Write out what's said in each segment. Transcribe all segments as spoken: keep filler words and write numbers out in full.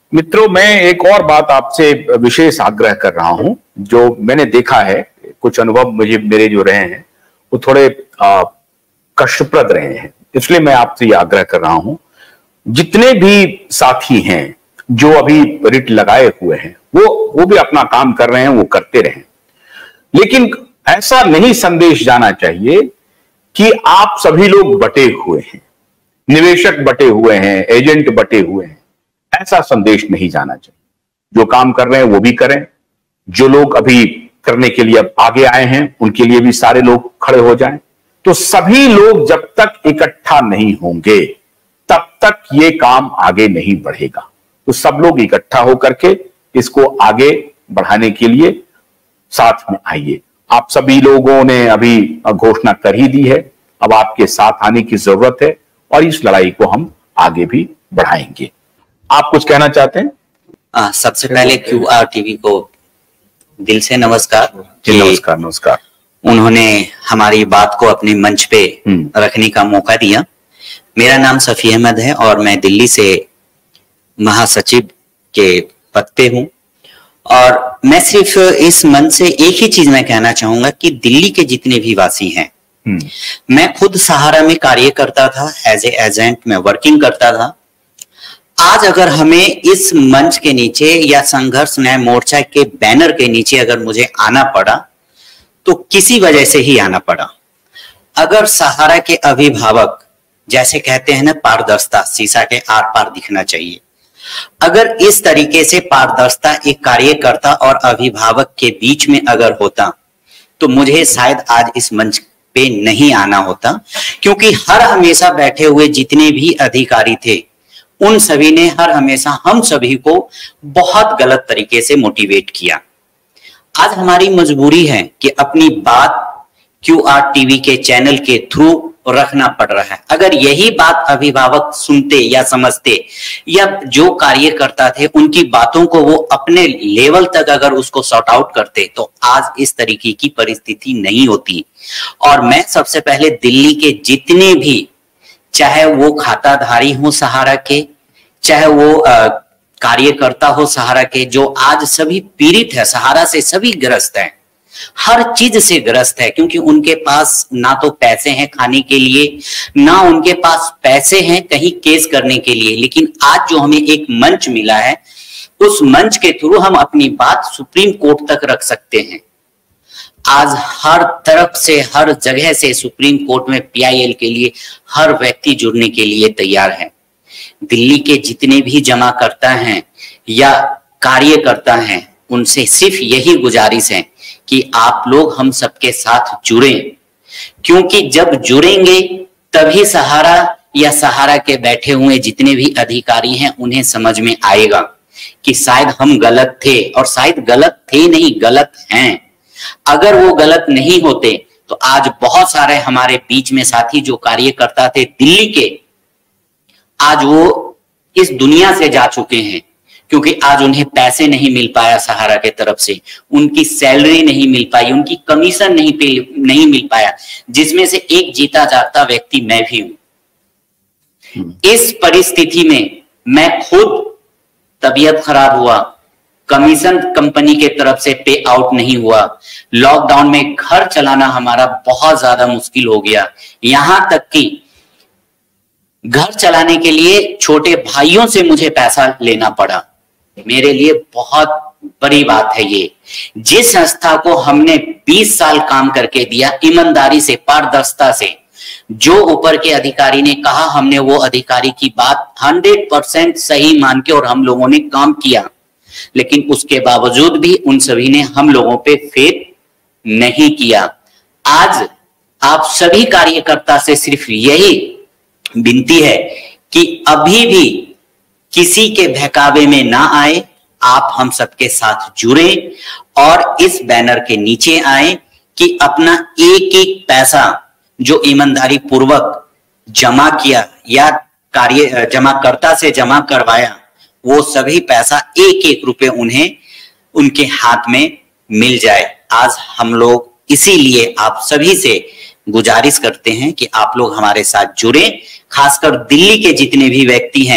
मित्रों, मैं एक और बात आपसे विशेष आग्रह कर रहा हूं। जो मैंने देखा है, कुछ अनुभव मुझे मेरे जो रहे हैं वो थोड़े कष्टप्रद रहे हैं, इसलिए मैं आपसे ये आग्रह कर रहा हूं, जितने भी साथी हैं जो अभी रिट लगाए हुए हैं वो वो भी अपना काम कर रहे हैं, वो करते रहें। लेकिन ऐसा नहीं संदेश जाना चाहिए कि आप सभी लोग बटे हुए हैं, निवेशक बटे हुए हैं, एजेंट बटे हुए हैं। ऐसा संदेश नहीं जाना चाहिए। जो काम कर रहे हैं वो भी करें, जो लोग अभी करने के लिए अब आगे आए हैं उनके लिए भी सारे लोग खड़े हो जाएं। तो सभी लोग जब तक इकट्ठा नहीं होंगे तब तक ये काम आगे नहीं बढ़ेगा। तो सब लोग इकट्ठा होकर के इसको आगे बढ़ाने के लिए साथ में आइए। आप सभी लोगों ने अभी घोषणा कर ही दी है, अब आपके साथ आने की जरूरत है और इस लड़ाई को हम आगे भी बढ़ाएंगे। आप कुछ कहना चाहते हैं? आ, सबसे पहले क्यू आर टीवी को दिल से नमस्कार। जी नमस्कार। नमस्कार। उन्होंने हमारी बात को अपने मंच पे रखने का मौका दिया। मेरा नाम सफी अहमद है और मैं दिल्ली से महासचिव के पद पे हूँ। और मैं सिर्फ इस मंच से एक ही चीज मैं कहना चाहूंगा कि दिल्ली के जितने भी वासी हैं, मैं खुद सहारा में कार्य करता था, एज ए एजेंट में वर्किंग करता था। आज अगर हमें इस मंच के नीचे या संघर्ष न्याय मोर्चा के बैनर के नीचे अगर मुझे आना पड़ा तो किसी वजह से ही आना पड़ा। अगर सहारा के अभिभावक, जैसे कहते हैं ना पारदर्शिता, शीशा के आर पार दिखना चाहिए, अगर इस तरीके से पारदर्शिता एक कार्यकर्ता और अभिभावक के बीच में अगर होता तो मुझे शायद आज इस मंच पे नहीं आना होता। क्योंकि हर हमेशा बैठे हुए जितने भी अधिकारी थे उन सभी ने हर हमेशा हम सभी को बहुत गलत तरीके से मोटिवेट किया। आज हमारी मजबूरी है कि अपनी बात क्यू आर टीवी के चैनल के थ्रू रखना पड़ रहा है। अगर यही बात अभिभावक सुनते या समझते या जो कार्यकर्ता थे उनकी बातों को वो अपने लेवल तक अगर उसको सॉर्ट आउट करते तो आज इस तरीके की परिस्थिति नहीं होती। और मैं सबसे पहले दिल्ली के जितने भी, चाहे वो खाताधारी हो सहारा के, चाहे वो कार्यकर्ता हो सहारा के, जो आज सभी पीड़ित है, सहारा से सभी ग्रस्त हैं, हर चीज से ग्रस्त है। क्योंकि उनके पास ना तो पैसे हैं खाने के लिए, ना उनके पास पैसे हैं कहीं केस करने के लिए। लेकिन आज जो हमें एक मंच मिला है, उस मंच के थ्रू हम अपनी बात सुप्रीम कोर्ट तक रख सकते हैं। आज हर तरफ से, हर जगह से सुप्रीम कोर्ट में पी आई एल के लिए हर व्यक्ति जुड़ने के लिए तैयार है। दिल्ली के जितने भी जमाकर्ता हैं या कार्यकर्ता हैं, उनसे सिर्फ यही गुजारिश है कि आप लोग हम सबके साथ जुड़ें। क्योंकि जब जुड़ेंगे तभी सहारा या सहारा के बैठे हुए जितने भी अधिकारी हैं उन्हें समझ में आएगा कि शायद हम गलत थे, और शायद गलत थे नहीं, गलत हैं। अगर वो गलत नहीं होते तो आज बहुत सारे हमारे बीच में साथी जो कार्यकर्ता थे दिल्ली के, आज वो इस दुनिया से जा चुके हैं। क्योंकि आज उन्हें पैसे नहीं मिल पाया सहारा के तरफ से, उनकी सैलरी नहीं मिल पाई, उनकी कमीशन नहीं नहीं मिल पाया, जिसमें से एक जीता जागता व्यक्ति मैं भी हूं। इस परिस्थिति में मैं खुद, तबीयत खराब हुआ, कमीशन कंपनी के तरफ से पे आउट नहीं हुआ, लॉकडाउन में घर चलाना हमारा बहुत ज्यादा मुश्किल हो गया। यहां तक कि घर चलाने के लिए छोटे भाइयों से मुझे पैसा लेना पड़ा। मेरे लिए बहुत बड़ी बात है ये। जिस संस्था को हमने बीस साल काम करके दिया, ईमानदारी से, पारदर्शिता से, जो ऊपर के अधिकारी ने कहा, हमने वो अधिकारी की बात हंड्रेड परसेंट सही मान के और हम लोगों ने काम किया। लेकिन उसके बावजूद भी उन सभी ने हम लोगों पे फेथ नहीं किया। आज आप सभी कार्यकर्ता से सिर्फ यही विनती है कि अभी भी किसी के बहकावे में ना आए, आप हम सबके साथ जुड़े और इस बैनर के नीचे आए कि अपना एक एक पैसा जो ईमानदारी पूर्वक जमा किया या कार्य जमाकर्ता से जमा करवाया, वो सभी पैसा एक एक रुपए उन्हें उनके हाथ में मिल जाए। आज हम लोग इसीलिए आप सभी से गुजारिश करते हैं कि आप लोग हमारे साथ जुड़े। खासकर दिल्ली के जितने भी व्यक्ति हैं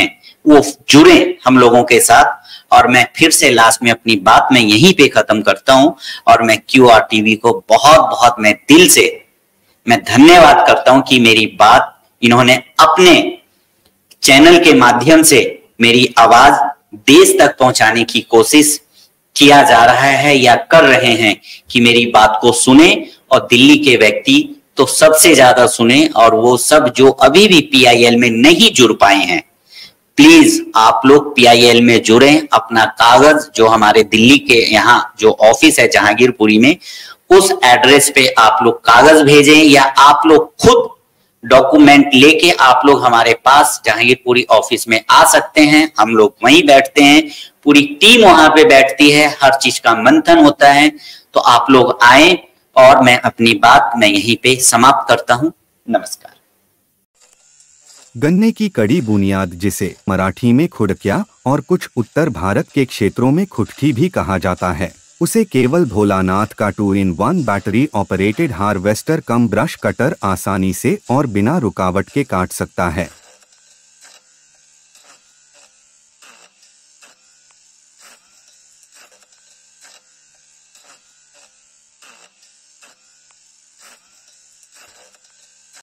वो जुड़े हम लोगों के साथ। और मैं फिर से लास्ट में अपनी बात मैं यहीं पे खत्म करता हूं और मैं क्यू आर टीवी को बहुत बहुत मैं दिल से मैं धन्यवाद करता हूं कि मेरी बात इन्होंने अपने चैनल के माध्यम से मेरी आवाज देश तक पहुंचाने की कोशिश किया जा रहा है या कर रहे हैं कि मेरी बात को सुने और दिल्ली के व्यक्ति तो सबसे ज्यादा सुने। और वो सब जो अभी भी पी आई एल में नहीं जुड़ पाए हैं, प्लीज आप लोग पी आई एल में जुड़ें। अपना कागज जो हमारे दिल्ली के यहाँ जो ऑफिस है जहांगीरपुरी में, उस एड्रेस पे आप लोग कागज भेजें या आप लोग खुद डॉक्यूमेंट लेके आप लोग हमारे पास जहांगीरपुरी ऑफिस में आ सकते हैं। हम लोग वहीं बैठते हैं, पूरी टीम वहां पे बैठती है, हर चीज का मंथन होता है। तो आप लोग आए और मैं अपनी बात मैं यहीं पे समाप्त करता हूं। नमस्कार। गन्ने की कड़ी बुनियाद, जिसे मराठी में खुडक्या और कुछ उत्तर भारत के क्षेत्रों में खुटकी भी कहा जाता है, उसे केवल भोलानाथ का two in one battery operated harvester cum brush cutter आसानी से और बिना रुकावट के काट सकता है।